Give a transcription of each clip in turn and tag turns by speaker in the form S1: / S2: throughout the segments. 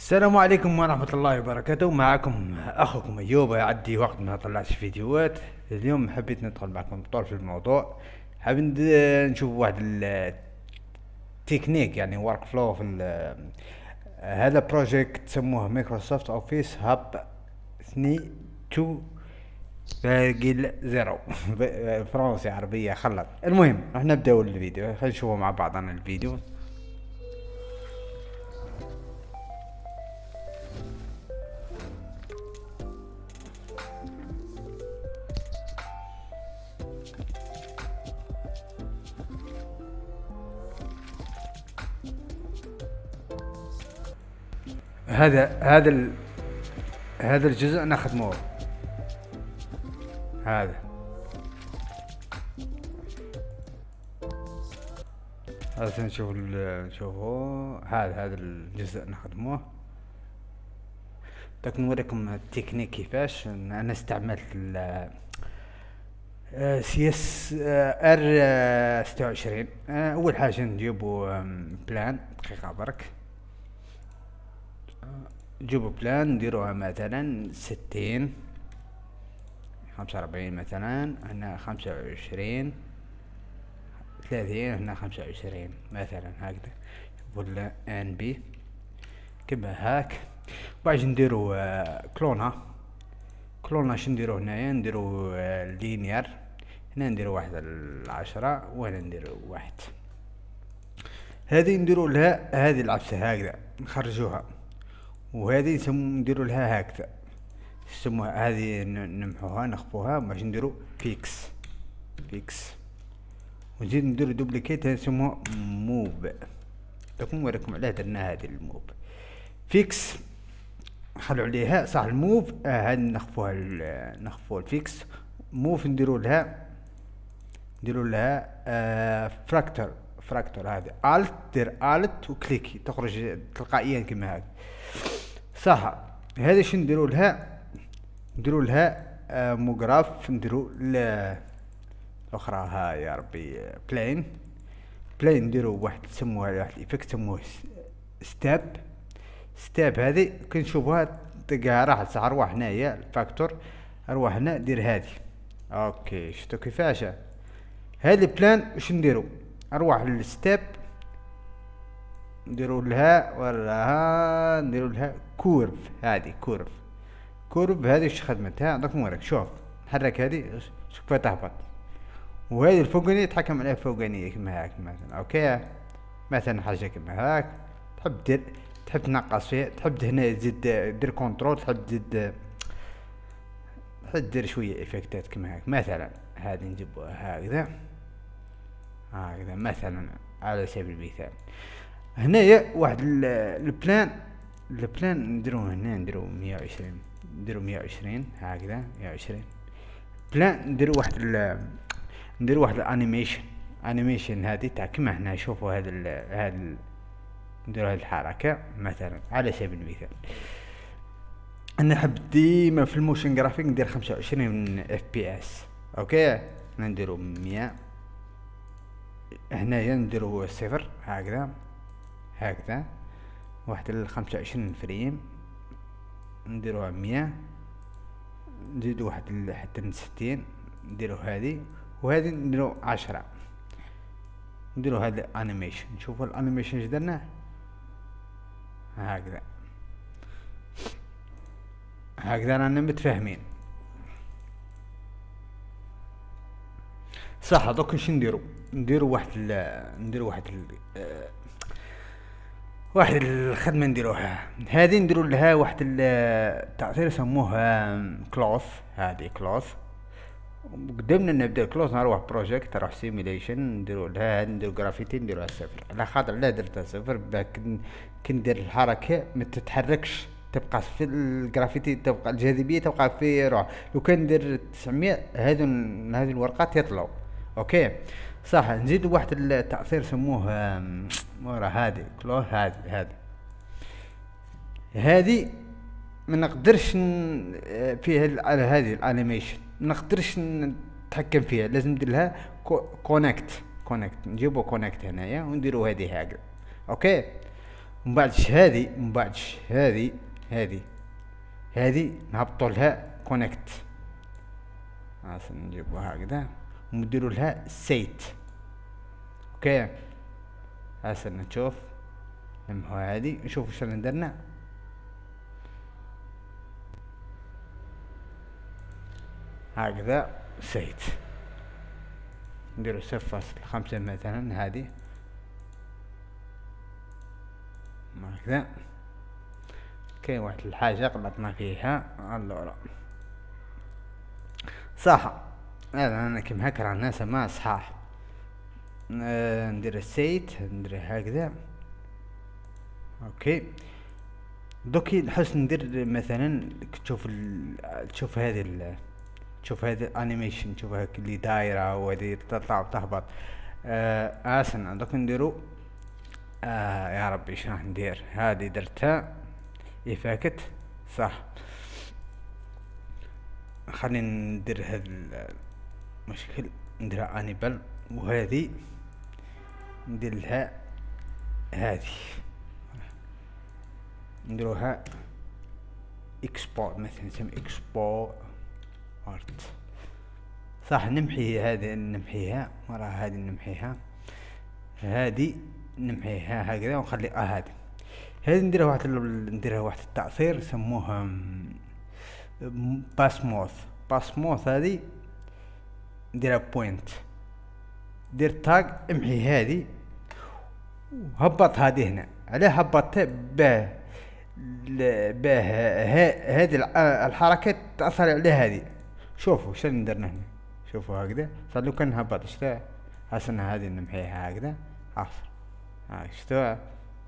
S1: السلام عليكم ورحمة الله وبركاته. معكم أخوكم أيوب. يعدي وقت ما طلعتش فيديوهات. اليوم حبيت ندخل معكم بطول في الموضوع. حابب نشوف واحد التكنيك، يعني ورك فلو في هذا بروجيكت سموه مايكروسوفت اوفيس هاب 2 باقي زيرو. فرنسي عربية خلط. المهم راح نبداو الفيديو، خلينا نشوفوا مع بعضنا الفيديو. هذا هذا ال... هذا الجزء نخدموه. هذا هذا نشوفه. هذا الجزء نخدموه. داك نوريكم التكنيك كيفاش انا استعملت سي اس ار 26. اول حاجه نجيبو بلان دقيقه برك. نجيبو بلان نديروها مثلا 60 45 مثلا، هنا 25 30، هنا 25 مثلا هكذا، ولا ان بي كما هاك. بعد نديرو كلونا شو نديرو هنايا؟ نديرو لينير. هنا نديرو 1/10 وهنا نديرو 1. هذه نديرو لها هذه العبسة هكذا نخرجوها، وهذه نديرو لها هكذا يسموها. هذه نمحوها نخفوها باش نديرو فيكس ونزيد نديرو دوبليكيت. هذا يسموه موف. لكم نوريكم علاه درنا هذه الموف. فيكس نخلو عليها صح. الموف هذه نخفوها الفيكس. موف نديرو لها فراكتور. هذه الت دير الت وكليكي تخرج تلقائيا كما هكا صح. هذه شو نديرو لها موغراف. نديرو الاخرى ها يا ربي بلين نديرو واحد تسموها واحد الايفكت تسموه ستاب. هذه كنشوفوها تلقاها راح صح. ارواح هنايا الفاكتور، ارواح هنا دير هذه. اوكي شفتو كيفاش هذه بلان. واش نديرو؟ ارواح الستاب نديرو لها كورف. هذه كورف هذه اش خدمتها؟ دوك نوريك. شوف نحرك هذه شوف كيف تهبط، وهذه الفوقانية تحكم عليها فوقانية كما هاك مثلا. اوكي مثلا حاجة كما هاك تحب تنقص فيها، تحب هنا تزيد دير كنترول، تحب تزيد دير شوية افكتات كما هاك مثلا. هذه نجيبوها هكذا مثلا على سبيل المثال. هنايا واحد البلان نديروه هنا، نديرو 120 هكذا 120 بلان. نديرو واحد الانيميشن هذه تاع كما هنا. شوفوا هذا نديرو هذه الحركة مثلا على سبيل المثال. انا نحب ديما في الموشن جرافيك ندير 25 اف بي اس. اوكي نديرو 100. هنايا نديرو 0 هكذا واحد 25 فريم نديروها 100. نزيدو واحد حتى 60 نديرو هذه، وهذه نديرو 10. نديرو هذا انيميشن. نشوفوا الانيميشن اش درناه هكذا رانا متفاهمين صح. دوك واش نديرو واحد الخدمة نديروها. هذه نديرو لها واحد التأثير يسموه كلوث. هذه كلوث. قدامنا نبدا كلوث نروح بروجيكت، نروح سيميليشن نديرو لها نديرو جرافيتي نديروها 0. على خاطر لا درتها 0 كندير الحركة ما تتحركش، تبقى في الجرافيتي، تبقى الجاذبية تبقى في روح. لو كان ندير 900 هذه الورقات يطلعوا. اوكي صح. نزيد واحد التأثير سموه ورا هذه كلوث. هذه ما نقدرش فيها على هذه الانيميشن ما نقدرش نتحكم فيها. لازم ندير لها كونكت. نجيبو كونكت هنايا ونديرو هذه هكذا. اوكي ومن بعدش هذه، من بعدش هذه نهبطوا لها كونكت، نجيبوها هكذا ونديروا لها سيت. اوكي هسه نشوف نمحو هذه نشوف شلون درنا. هكذا سيت نديرو 0.5 مثلا هذه هكذا. كاين واحد الحاجة غلطنا فيها اللورا صح. انا كيما هكا راه الناس ما صحاح. ندير السيت ندير هكذا. اوكي دوكي نحس ندير مثلا تشوف هذه تشوف هذا الانيميشن، تشوف هاك اللي دايره وهذه تطلع وتهبط. اسن دوك نديرو يا ربي ايش راح ندير. هذه درتها يفاكت صح. خلينا ندير هذا المشكل نديرها انيبل، وهذه ندير لها هذه نديروها اكسبورت مثلا نسمي اكسبورت ارت صح. نمحي هذه نمحيها مرة، هذه نمحيها، هذه نمحيها هكذا ونخلي هذه نديرها واحد التأثير سموها باسموث. هذه نديرها بوينت، دير تاج امحي هذه وهبط هذه هنا. عليه هبطتها هذه الحركة تأثر على هذه. شوفوا شنو درنا هنا، شوفوا هكذا صار لو كان هبط شتا. هسنا هذه نمحيها هكذا عصر هاي شتا.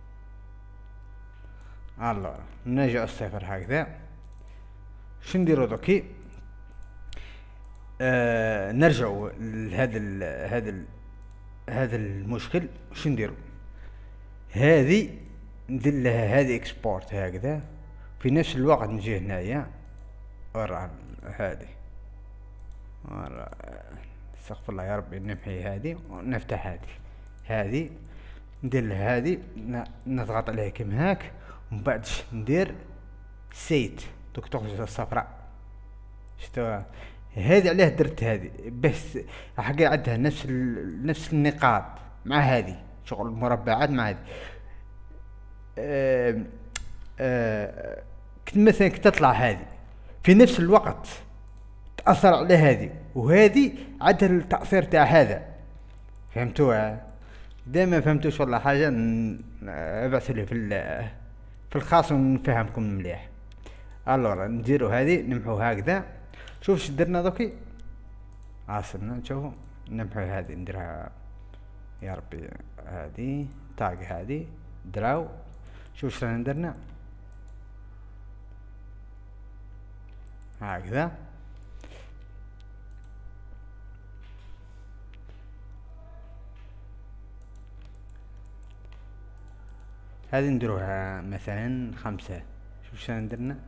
S1: الله نرجع الصفر هكذا. شو نديرو دوكي؟ نرجعوا لهذا المشكل. شو نديرو؟ هذه ندير لها هذه اكسبورت هكذا، في نفس الوقت نجي هنايا ورا هذه ورا استغفر الله يا ربي، نمحي هذه ونفتح هذه ندير لها هذه نضغط عليها كيما هاك، ومن بعد ندير سيت دوك تخرج الصفراء. شتو هذه عليه درت هذه بس حقي عندها نفس النقاط مع هذه شغل مربعات مع هذه. كنت مثلا تطلع هذه في نفس الوقت تأثر على هذه، وهذه عندها التأثير تاع هذا. فهمتوها؟ دائما فهمتوش والله حاجة ابعثوا لي في الخاص ونفهمكم مليح. الورا نديرو هذه نمحو هكذا. شوف اش درنا دوكي عاصرنا. شوفوا نمحو هذه نديرها يا ربي هذه تاج هذه دراو. شوف شلون درنا هكذا. هذه نديروها مثلا 5. شوف شلون درنا.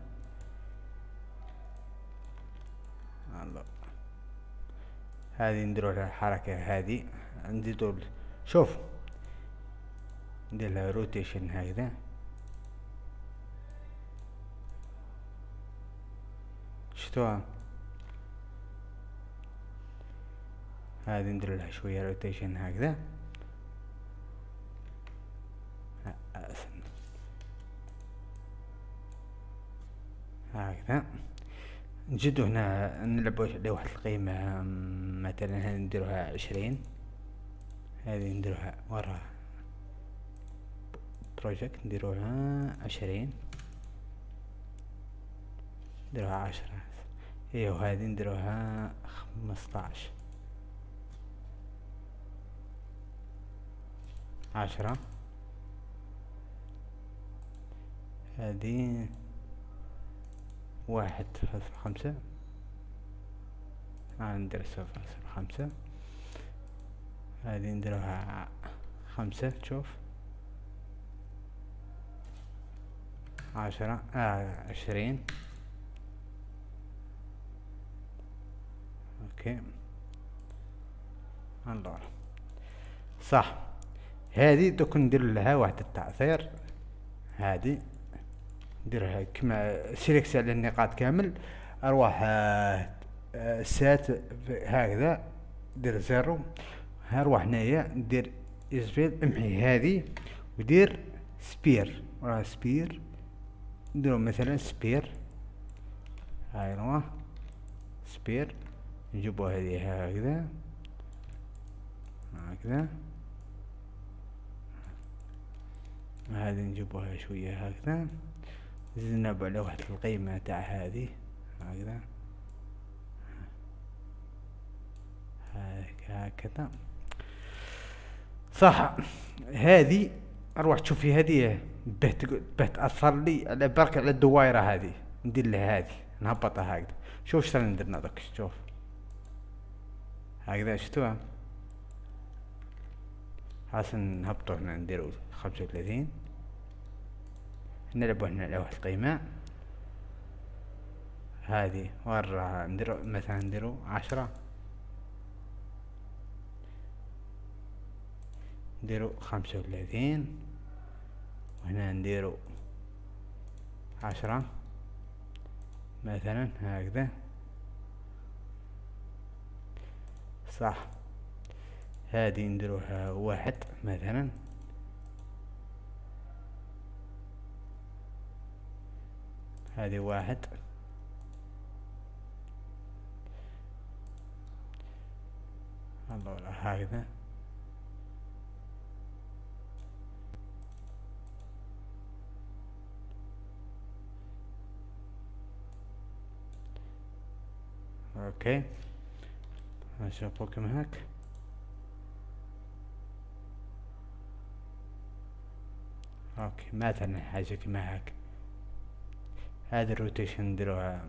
S1: الله هذه نديروها حركة هذه نزيدو. شوف ندير لها روتيشن هكذا. شفتوها؟ هذه ندير لها شوية روتيشن هكذا. هكذا نجدو هنا نلعبو على واحد القيمة مثلا هنا نديروها 20. هذه نديروها وراها بروجكت نديروها 20 نديروها 10. ايه وهذه نديروها 15 10. هذه 1.5. ندير 0.5. هذه نديروها 5. تشوف 10 20. اوكي الله صح. هذه دوك ندير لها واحد التأثير هادي نديرها كما سيليكت على النقاط كامل. اروح سات هكذا دير زيرو. هروح هنايا ندير اسفيل امحي هذه ودير سبير وراه سبير. نديرو مثلا سبير هاي راه سبير. نجيبو هذه هكذا هكذا. هذه نجيبوها شوية هكذا. زدنا على واحد القيمة تاع هذه هكذا هكذا صح. هذه اروح تشوفي هذه به تأثر لي على برك على الدوائرة هذه. ندير لها هذه نهبطها هكذا. شوف شترا ندير دوك شوف هكذا شفتوها. حسن نهبطو هنا نديرو 35. نلعبو هنا على واحد القيمة هذه وراها نديرو مثلا نديرو 10. نديرو 35 وهنا نديرو 10 مثلا هكذا صح. هذه نديروها 1 مثلا. هذه 1 الله هكذا. اوكي نشوفو كما هاك. اوكي مثلا حاجة كما هاك. هذا الروتيشن نديروها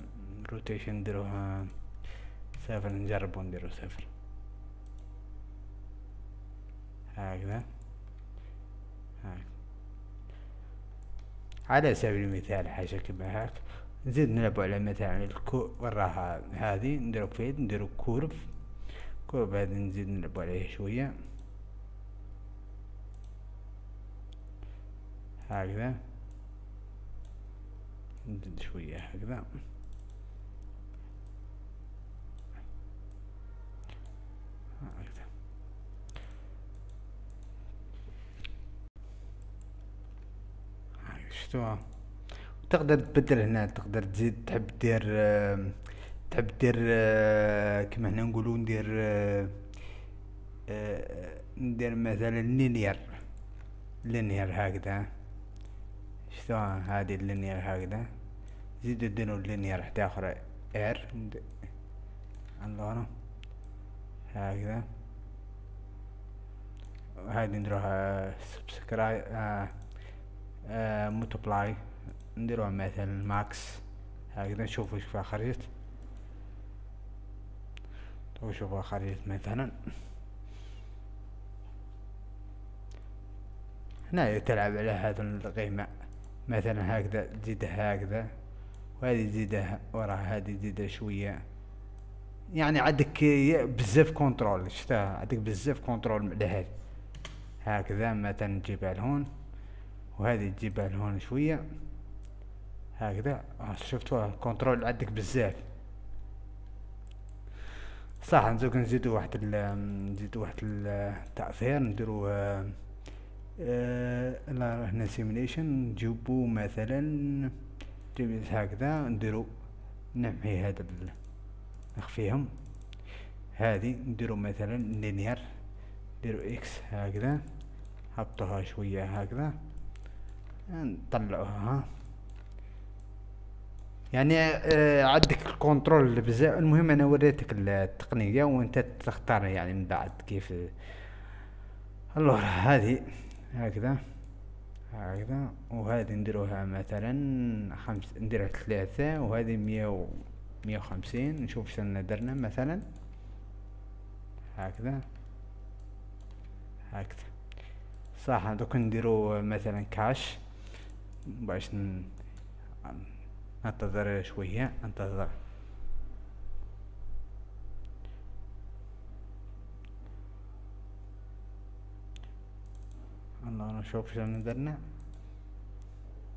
S1: صفر. نجربو نديرو صفر هكذا على سبيل المثال حاجة كما هاك. نزيد نلعبو على مثلا وراها هذه نديرو فيد نديرو كورف هذا نزيد نلعبو عليه شوية هكذا. نزيد شوية هكذا هكذا. شفتوها. تقدر تبدل هنا تقدر تزيد تحب دير كما هنا نقولو ندير مثلا لينير هكذا. شفتوها هذه اللينير هكذا. زيدو ديرو لينير حتى اخرى ار الله هكذا. هذه نديروها سبسكرايب ملتبلاي. نديروها مثلا ماكس هكذا. نشوفو فيها خرجت وشوفوا خرجت مثلا. هنا تلعب على هذا القيمة مثلا هكذا تزيدها هكذا وهذه تزيدها وراها هذه تزيدها شوية. يعني عندك بزاف كنترول. شفتها عندك بزاف كنترول على هذه هكذا. مثلا تجيبها لهون وهذه تجيبها لهون شوية هكذا. شفتوها كنترول عندك بزاف صح. نزيدو واحد التأثير نديرو هنا سيميليشن. نجيبو مثلا هكذا نديرو نمحي هذا نخفيهم. هذه نديرو مثلا لينير نديرو اكس هكذا. هبطوها شوية هكذا نطلعوها. يعني عندك الكنترول بزاف. المهم انا وريتك التقنية وانت تختار يعني من بعد كيف. الله هذه هكذا وهذه نديروها مثلا نديرها 3 وهذه 150. نشوف شنو درنا مثلا هكذا صح. دوك نديرو مثلا كاش باش ننتظر شوية. الله نشوف شنو درنا.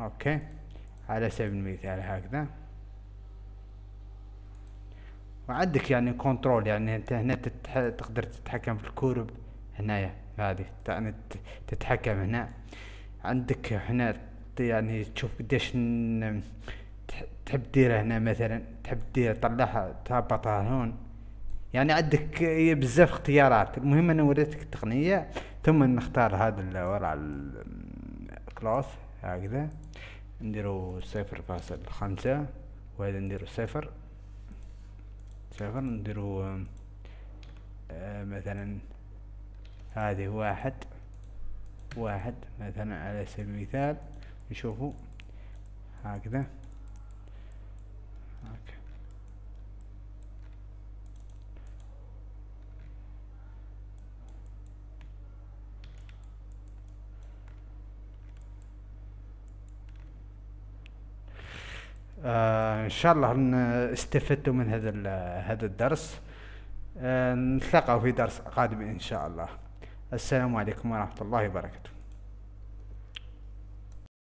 S1: اوكي، على سبيل المثال هكذا. وعندك يعني كنترول، يعني انت هنا تقدر تتحكم في الكورب هنايا، هذه يعني تتحكم هنا. عندك هنا يعني تشوف قديش تحب ديره هنا، مثلا تحب دير تطلعها تهبطها هون. يعني عندك بزاف اختيارات. المهم انا وريتك التقنية، ثم نختار هذا اللي وراء الكلاس هكذا. نديرو 0.5، وهذا نديرو 0. نديرو مثلا هذه 1 مثلا على سبيل المثال. نشوفو هكذا. ان شاء الله ان استفدتوا من هذا الدرس. نتلاقى في درس قادم ان شاء الله. السلام عليكم ورحمة الله وبركاته.